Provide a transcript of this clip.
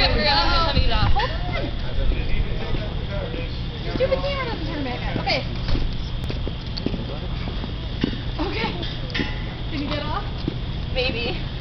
figure out how to turn it off. Hold on. Your stupid camera doesn't turn back on. Okay. Okay. Can you get off? Maybe.